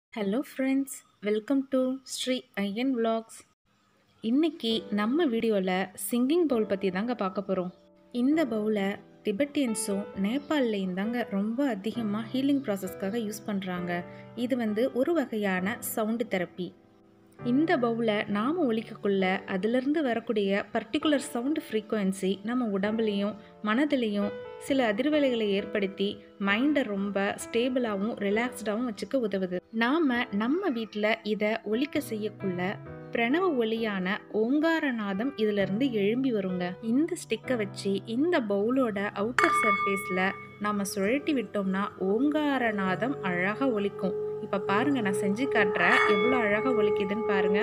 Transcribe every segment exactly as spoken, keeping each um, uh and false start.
Hello friends, welcome to Sri Aiyan vlogs. இன்னைக்கு நம்ம வீடியோவில் சிங்கிங் பவுல் பற்றி தாங்க பார்க்க போகிறோம். இந்த பவுலை திபெட்டியன்ஸும் நேபாள்லையும் தாங்க ரொம்ப அதிகமாக ஹீலிங் ப்ராசஸ்க்காக யூஸ் பண்ணுறாங்க. இது வந்து ஒரு வகையான சவுண்டு தெரப்பி. இந்த பவுலை நாம் ஒலிக்கக்குள்ள அதிலிருந்து வரக்கூடிய பர்டிகுலர் சவுண்டு ஃப்ரீக்குவென்சி நம்ம உடம்புலையும் மனதிலையும் சில அதிர்வலைகளை ஏற்படுத்தி மைண்டை ரொம்ப ஸ்டேபிளாகவும் ரிலாக்ஸ்டாகவும் வச்சுக்க உதவுது. நாம் நம்ம வீட்டில் இதை ஒலிக்க செய்யக்குள்ள பிரணவ ஒலியான ஓங்காரநாதம் இதிலிருந்து எழும்பி வருங்க. இந்த ஸ்டிக்கை வச்சு இந்த பவுலோட அவுட்டர் சர்ஃபேஸில் நம்ம சுழட்டி விட்டோம்னா ஓங்காரநாதம் அழகாக ஒலிக்கும். இப்போ பாருங்க, நான் செஞ்சு காட்டுறேன் எவ்வளோ அழகாக ஒலிக்குதுன்னு பாருங்க.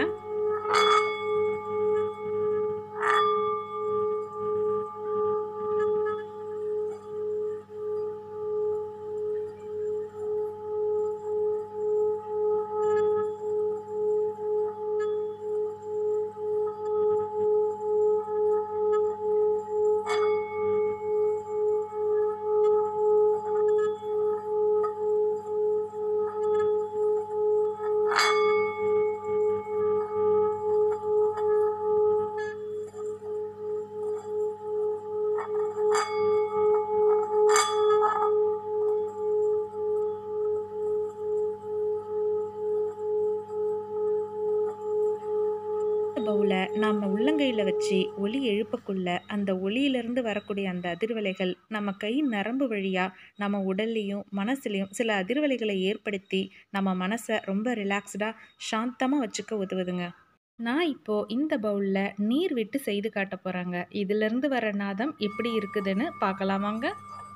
பவுலை நாம் உள்ளங்கையில் வச்சு ஒலி எழுப்பக்குள்ள அந்த ஒலியிலிருந்து வரக்கூடிய அந்த அதிர்வலைகள் நம்ம கை நரம்பு வழியாக நம்ம உடல்லையும் மனசுலையும் சில அதிர்வலைகளை ஏற்படுத்தி நம்ம மனசை ரொம்ப ரிலாக்ஸ்டாக சாந்தமாக வச்சுக்க உதவுதுங்க. நான் இப்போது இந்த பவுலில் நீர் விட்டு செய்து காட்ட போகிறாங்க. இதிலிருந்து வர நாதம் எப்படி இருக்குதுன்னு பார்க்கலாமாங்க.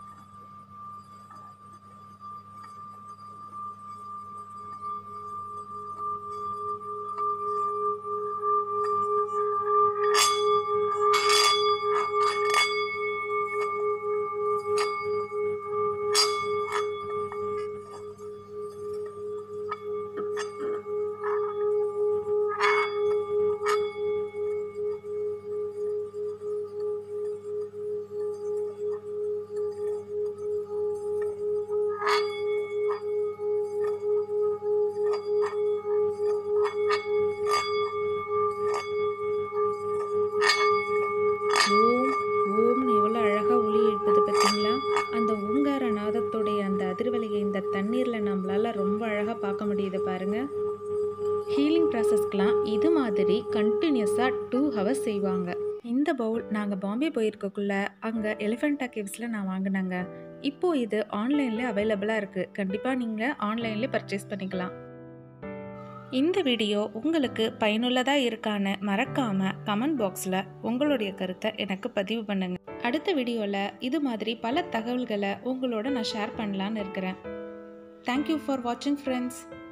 ஓம் ஓம்னு எவ்வளோ அழகாக ஒலி எழுப்புது பார்த்தீங்களா? அந்த ஓங்கார நாதத்துடைய அந்த அதிர்வலையை இந்த தண்ணீரில் நம்மளால் ரொம்ப அழகாக பார்க்க முடியுது பாருங்கள். ஹீலிங் ப்ராசஸ்க்கெலாம் இது மாதிரி கண்டினியூஸாக டூ ஹவர்ஸ் செய்வாங்க. இந்த பவுல் நாங்கள் பாம்பே போயிருக்கக்குள்ள அங்கே எலிஃபெண்டா கேவ்ஸில் நான் வாங்கினாங்க. இப்போது இது ஆன்லைனில் அவைலபிளாக இருக்குது. கண்டிப்பாக நீங்கள் ஆன்லைன்லேயே பர்ச்சேஸ் பண்ணிக்கலாம். இந்த வீடியோ உங்களுக்கு பயனுள்ளதாக இருக்கான்னு மறக்காமல் கமெண்ட் பாக்ஸில் உங்களுடைய கருத்தை எனக்கு பதிவு பண்ணுங்க. அடுத்த வீடியோவில் இது மாதிரி பல தகவல்களை உங்களோட நான் ஷேர் பண்ணலான்னு இருக்கிறேன். தேங்க்யூ ஃபார் வாட்சிங் ஃப்ரெண்ட்ஸ்.